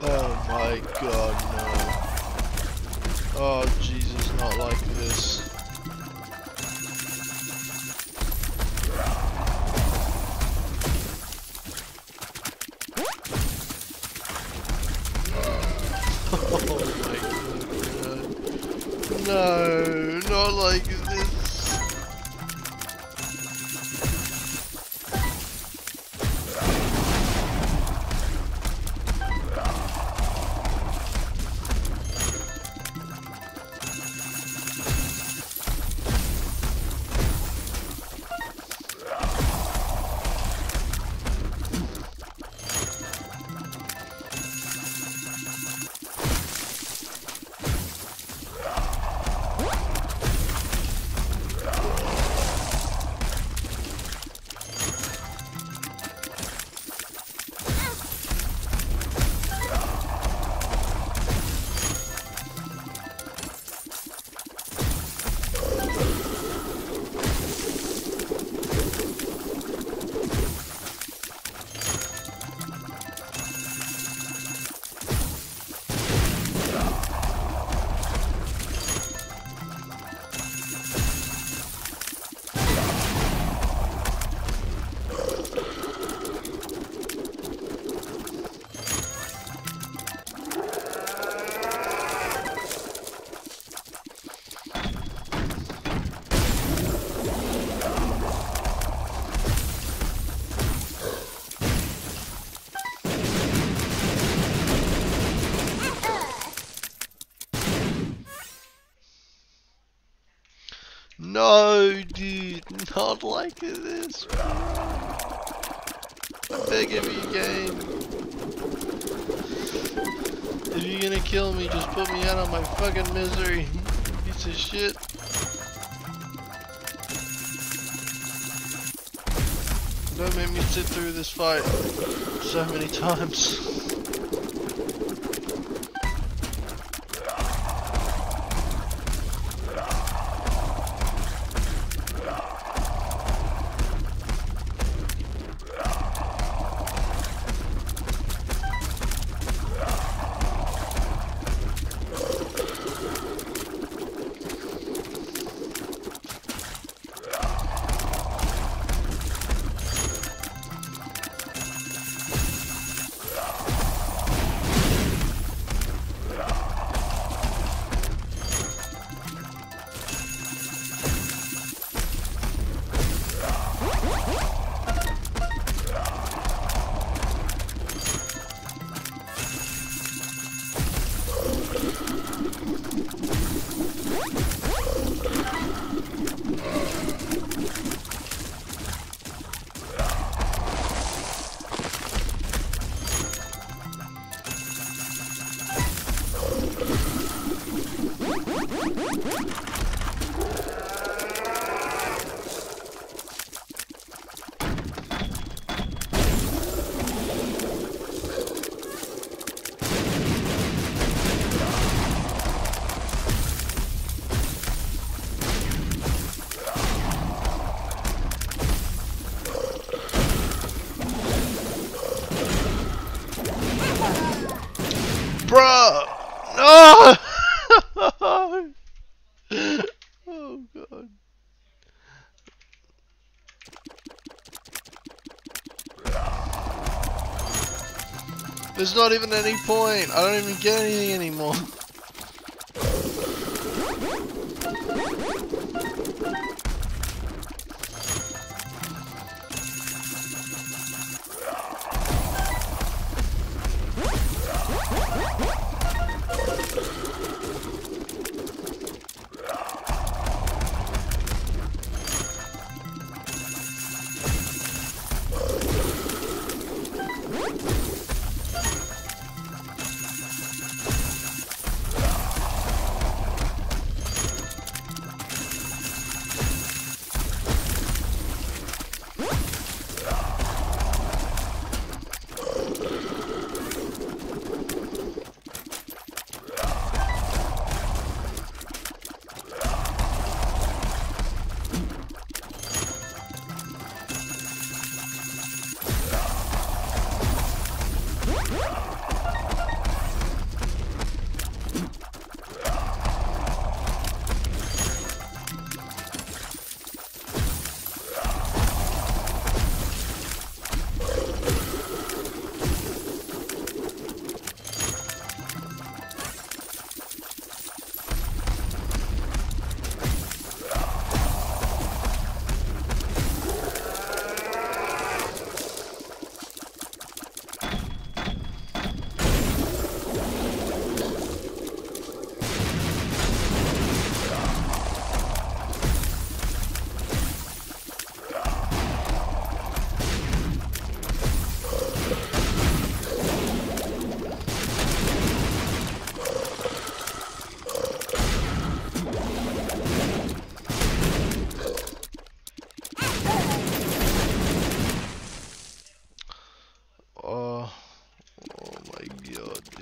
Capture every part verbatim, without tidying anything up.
Oh my god, no. Oh Jesus, not like this. Oh my god. No, not like this. No, dude, not like this. I'm begging you, game. If you're gonna kill me, just put me out of my fucking misery. Piece of shit. Don't make me sit through this fight so many times. Bruh! No! Oh god. There's not even any point. I don't even get anything anymore.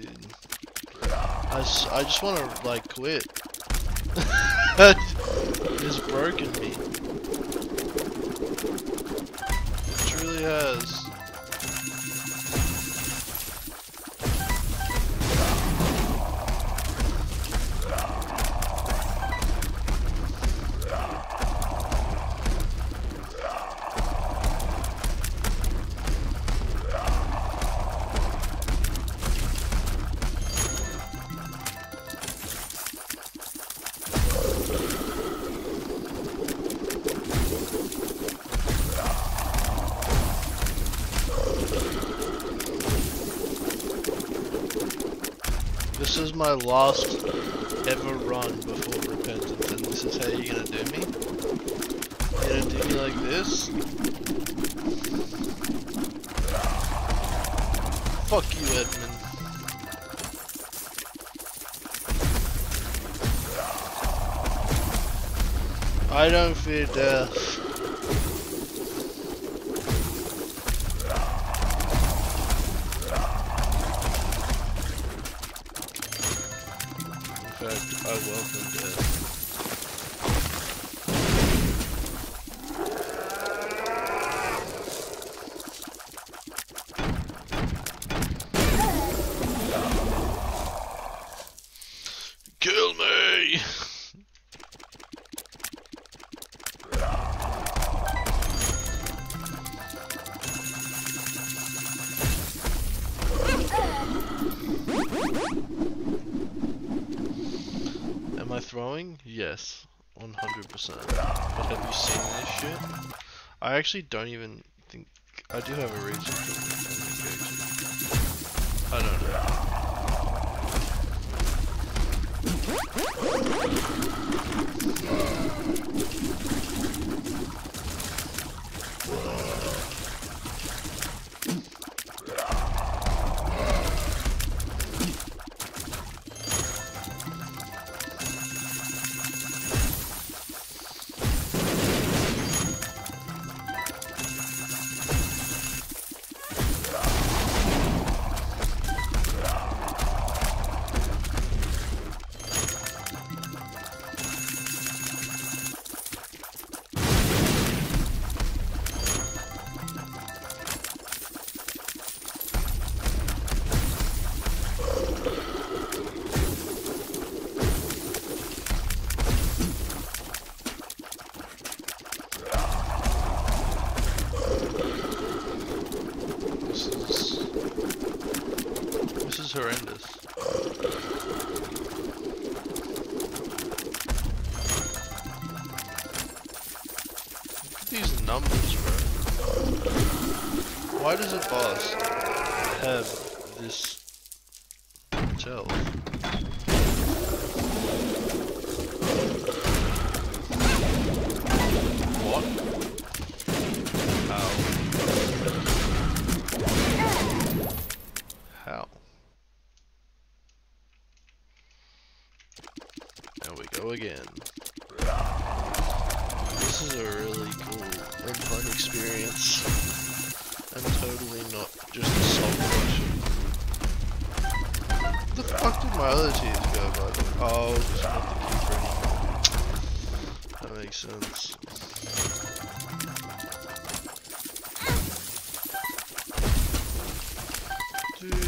dude. I, s I just want to, like, quit. It's broken me. It truly has. This is my last ever run before repentance, and this is how you're gonna do me? You're gonna do me like this? Fuck you, Edmund. I don't fear death. In fact, I welcome death. Kill me! Am I throwing? Yes, one hundred percent. But have you seen this shit? I actually don't even think... I do have a reason for it. I don't know. This is horrendous. Look at these numbers, bro. Why does a boss have this gel? What? How? How? There we go again. This is a really cool and fun experience. And totally not just a soul crushing. Where the fuck did my other tears go, by the way? Oh, just not the keeper anymore. That makes sense. Dude.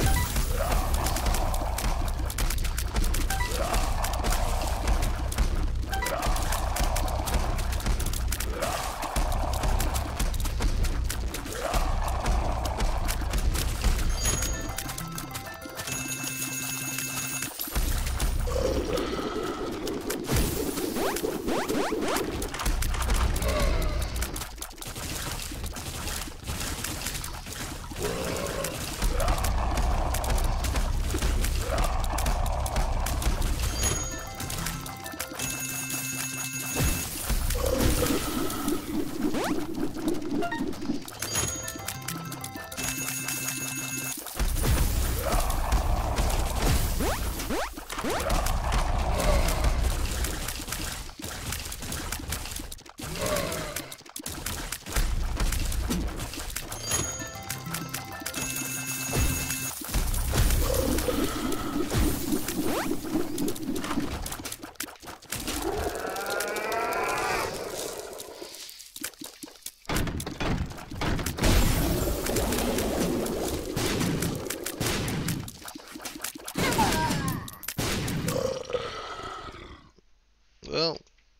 Well,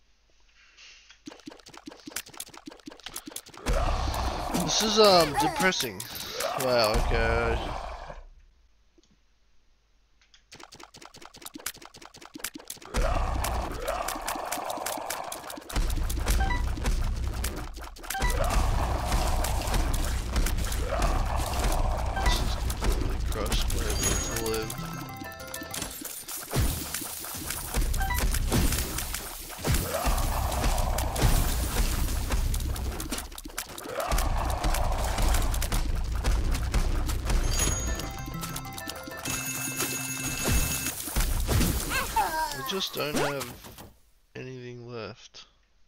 this is um depressing. Wow, okay. This is completely crushed where it meant to live. I just don't have anything left.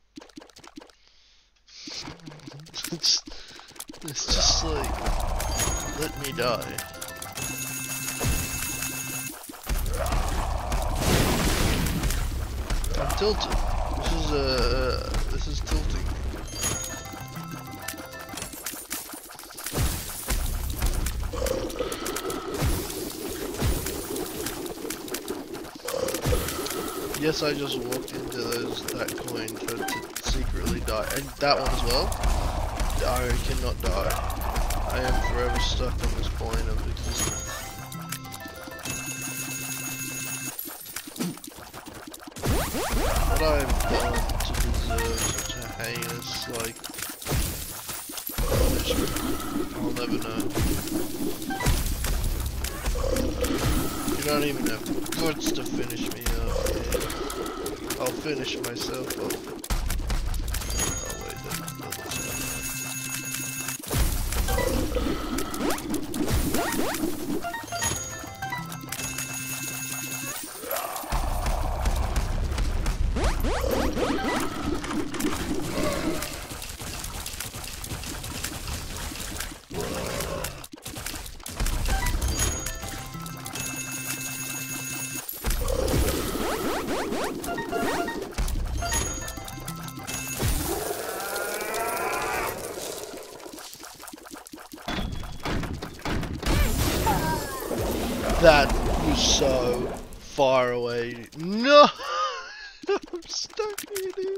it's, it's just like, let me die. I'm tilted. This is uh, this is tilting. Yes, I just walked into those that coin for to secretly die, and that one as well. I cannot die. I am forever stuck on this point of existence. What I've done to deserve such a heinous, like, punishment, I'll never know. You don't even have guts to finish me off, yeah. I'll finish myself off. Oh wait, that, that looks That was so far away. No! I'm stuck here, dude.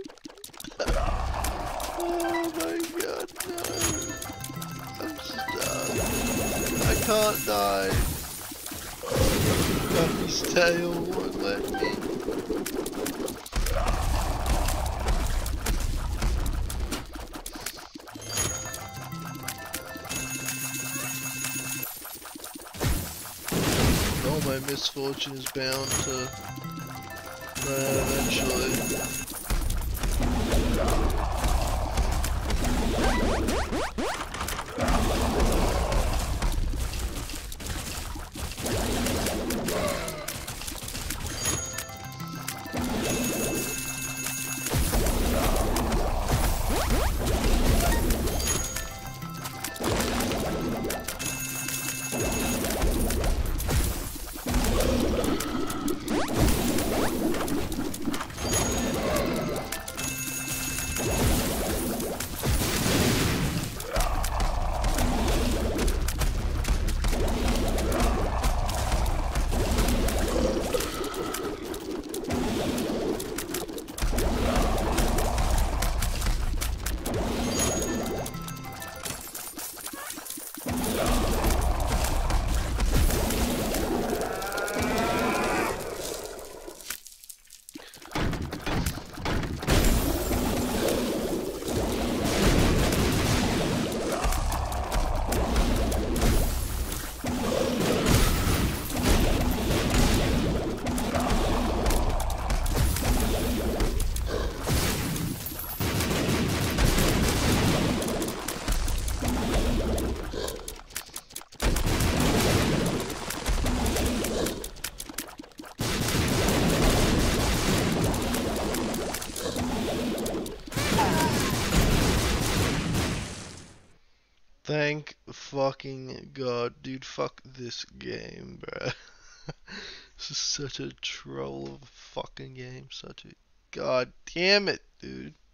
Oh my god, no. I'm stuck. I can't die. Guppy's tail won't let me. All my misfortune is bound to uh, eventually. Thank fucking god, dude, fuck this game, bruh. This is such a troll of a fucking game. Such a god damn it, dude.